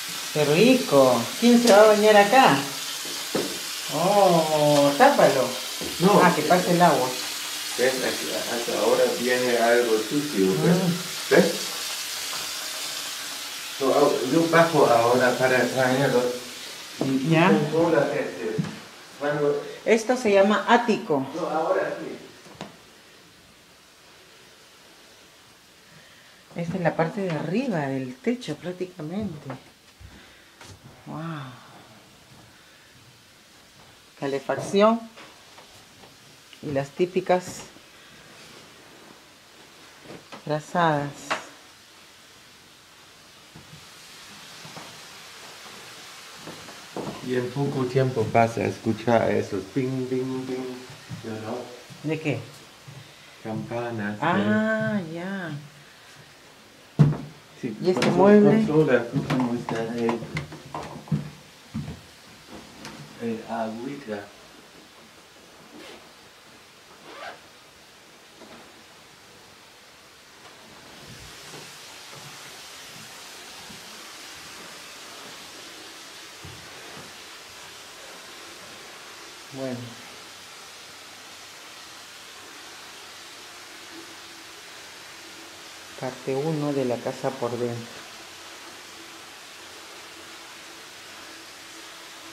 ¡Qué rico! ¿Quién se va a bañar acá? Oh, tápalo. No. Ah, que pase el agua. ¿Ves? Hasta ahora viene algo sucio, ¿ves? Mm, ¿Ves? Yo bajo ahora para traerlo. Y tú ¿Ya? controlas cuando... Esto se llama ático. No, ahora sí. Esta es la parte de arriba del techo prácticamente. Wow. Calefacción y las típicas frazadas. Y en poco tiempo vas a escuchar esos ping, ping, ping, ¿no? ¿De qué? Campanas, Ah, ya. Sí, ¿Y este mueble? controla cómo está el agüita. Bueno. Parte 1 de la casa por dentro.